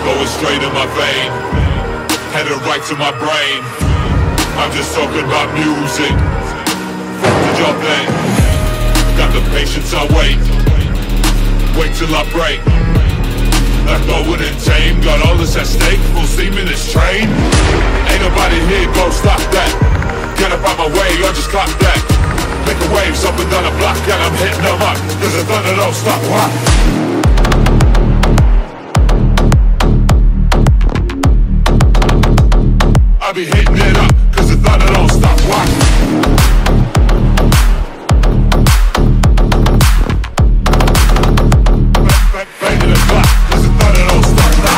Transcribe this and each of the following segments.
Going straight in my vein, headed right to my brain. I'm just talking about music. Fuck the job then. Got the patience, I wait. Wait till I break. Not going in tame, got all this at stake. Full steam in this train. Ain't nobody here, go stop that. Get up out my way, or just clock that. Make a wave, up and down the block, and I'm hitting them up, cause the thunder don't stop. What? I be hitting it up, cause the thunder don't stop. What? Banging the clock, cause the thunder don't stop now.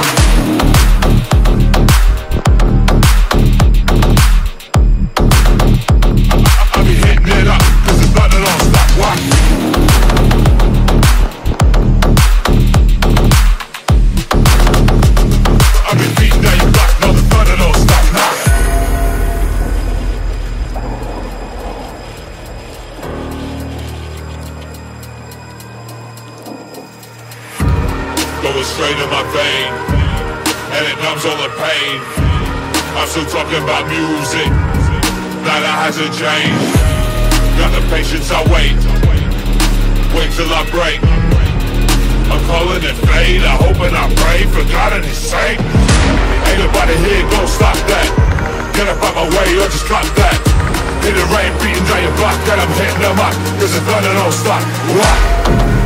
I be hitting it up, cause the thunder don't stop. What? I be beating down your block, no, the thunder don't stop now. Going straight in my vein, and it numbs all the pain. I'm still talking about music, that hasn't changed. Got the patience, I wait. Wait till I break. I'm calling it fate, I hope and I pray for God and His sake. Ain't nobody here, go stop that. Get up out my way, or just clock that. Hit the rain, beating down your block, and I'm hitting them up, cause the thunder don't stop. What?